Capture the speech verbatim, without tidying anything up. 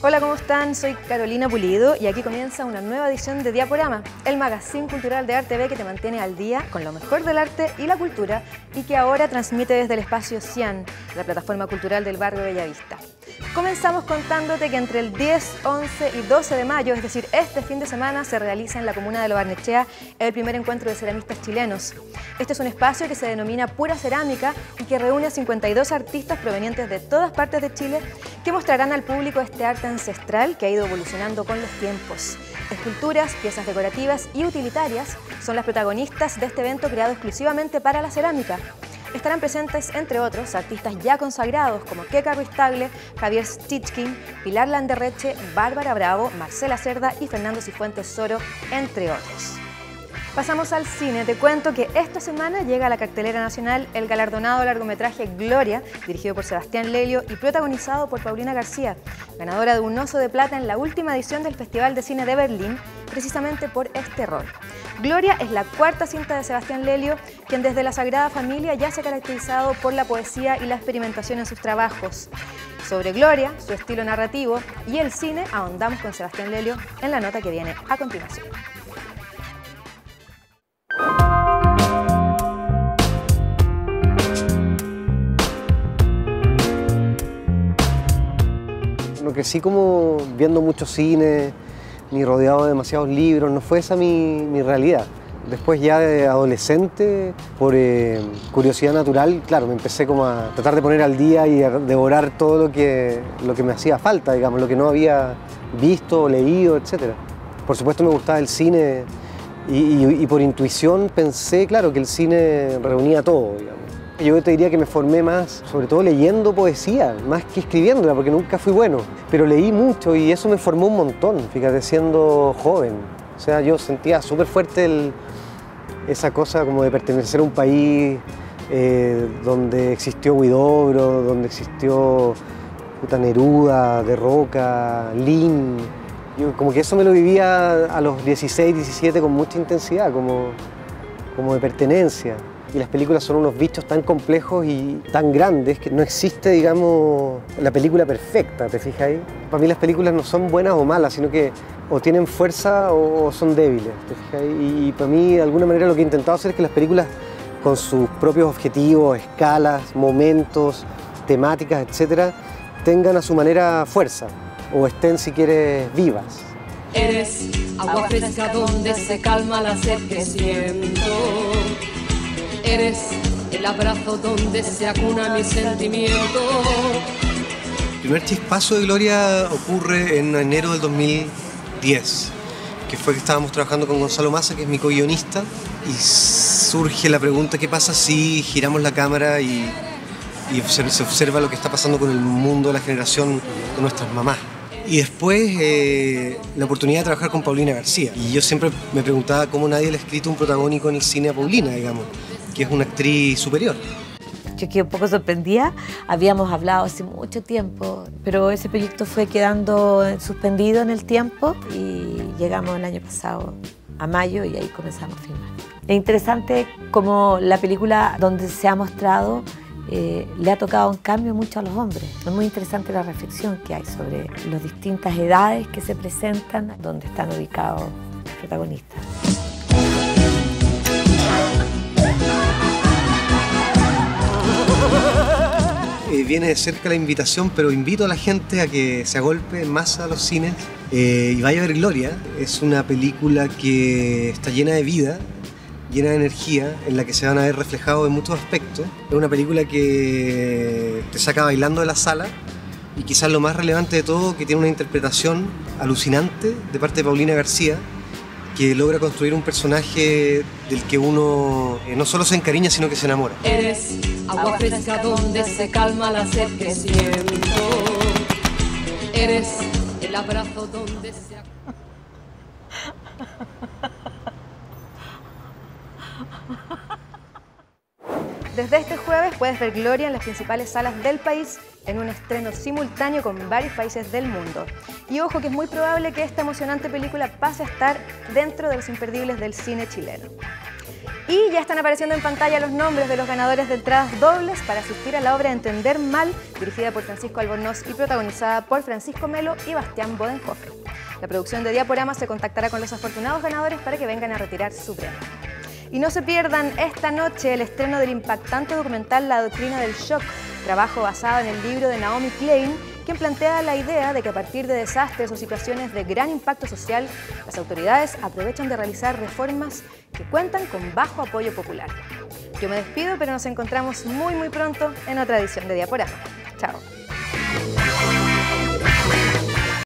Hola, ¿cómo están? Soy Carolina Pulido y aquí comienza una nueva edición de Diaporama, el magazine cultural de Arte B que te mantiene al día con lo mejor del arte y la cultura y que ahora transmite desde el espacio Cian, la plataforma cultural del barrio Bellavista. Comenzamos contándote que entre el diez, once y doce de mayo, es decir, este fin de semana, se realiza en la comuna de Lo Barnechea el primer encuentro de ceramistas chilenos. Este es un espacio que se denomina Pura Cerámica y que reúne a cincuenta y dos artistas provenientes de todas partes de Chile que mostrarán al público este arte ancestral que ha ido evolucionando con los tiempos. Esculturas, piezas decorativas y utilitarias son las protagonistas de este evento creado exclusivamente para la cerámica. Estarán presentes, entre otros, artistas ya consagrados como Keka Ruiz-Tagle, Javier Stichkin, Pilar Landerreche, Bárbara Bravo, Marcela Cerda y Fernando Cifuentes Soro, entre otros. Pasamos al cine. Te cuento que esta semana llega a la cartelera nacional el galardonado largometraje Gloria, dirigido por Sebastián Lelio y protagonizado por Paulina García, ganadora de un Oso de Plata en la última edición del Festival de Cine de Berlín, precisamente por este rol. Gloria es la cuarta cinta de Sebastián Lelio, quien desde La Sagrada Familia ya se ha caracterizado por la poesía y la experimentación en sus trabajos. Sobre Gloria, su estilo narrativo y el cine, ahondamos con Sebastián Lelio en la nota que viene a continuación. No crecí como viendo mucho cine, ni rodeado de demasiados libros, no fue esa mi, mi realidad. Después ya de adolescente, por eh, curiosidad natural, claro, me empecé como a tratar de poner al día y a devorar todo lo que, lo que me hacía falta, digamos, lo que no había visto, leído, etcétera. Por supuesto me gustaba el cine y, y, y por intuición pensé, claro, que el cine reunía todo, digamos. Yo te diría que me formé más, sobre todo leyendo poesía, más que escribiéndola, porque nunca fui bueno. Pero leí mucho y eso me formó un montón, fíjate, siendo joven. O sea, yo sentía súper fuerte el, esa cosa como de pertenecer a un país eh, donde existió Huidobro, donde existió puta, Neruda, De Roca, Lin. Yo como que eso me lo vivía a los dieciséis, diecisiete con mucha intensidad, como, como de pertenencia. Y las películas son unos bichos tan complejos y tan grandes que no existe, digamos, la película perfecta, ¿te fijas ahí? Para mí las películas no son buenas o malas, sino que o tienen fuerza o son débiles, ¿te fijas ahí? Y para mí, de alguna manera, lo que he intentado hacer es que las películas, con sus propios objetivos, escalas, momentos, temáticas, etcétera, tengan a su manera fuerza, o estén, si quieres, vivas. Eres agua fresca donde se calma la sed que siento. Eres el abrazo donde se acuna mi sentimiento. El primer chispazo de Gloria ocurre en enero del dos mil diez, que fue que estábamos trabajando con Gonzalo Massa, que es mi co-guionista, y surge la pregunta: ¿qué pasa si giramos la cámara y, y se observa lo que está pasando con el mundo de la generación de nuestras mamás? Y después eh, la oportunidad de trabajar con Paulina García. Y yo siempre me preguntaba cómo nadie le ha escrito un protagónico en el cine a Paulina, digamos, que es una actriz superior. Yo quedé un poco sorprendida, habíamos hablado hace mucho tiempo, pero ese proyecto fue quedando suspendido en el tiempo y llegamos el año pasado a mayo y ahí comenzamos a filmar. Es interesante como la película donde se ha mostrado eh, le ha tocado un cambio mucho a los hombres. Es muy interesante la reflexión que hay sobre las distintas edades que se presentan, donde están ubicados los protagonistas. Eh, viene de cerca la invitación, pero invito a la gente a que se agolpe en masa a los cines eh, y vaya a ver Gloria. Es una película que está llena de vida, llena de energía, en la que se van a ver reflejados en muchos aspectos. Es una película que te saca bailando de la sala y quizás lo más relevante de todo, que tiene una interpretación alucinante de parte de Paulina García, que logra construir un personaje del que uno eh, no solo se encariña, sino que se enamora. Eres agua fresca donde se calma la sed que siento. Eres el abrazo donde se... Desde este jueves puedes ver Gloria en las principales salas del país en un estreno simultáneo con varios países del mundo. Y ojo que es muy probable que esta emocionante película pase a estar dentro de los imperdibles del cine chileno. Y ya están apareciendo en pantalla los nombres de los ganadores de entradas dobles para asistir a la obra Entender Mal, dirigida por Francisco Albornoz y protagonizada por Francisco Melo y Bastián Bodenhofer. La producción de Diaporama se contactará con los afortunados ganadores para que vengan a retirar su premio. Y no se pierdan esta noche el estreno del impactante documental La Doctrina del Shock, trabajo basado en el libro de Naomi Klein, quien plantea la idea de que a partir de desastres o situaciones de gran impacto social, las autoridades aprovechan de realizar reformas que cuentan con bajo apoyo popular. Yo me despido, pero nos encontramos muy muy pronto en otra edición de Diaporama. Chao.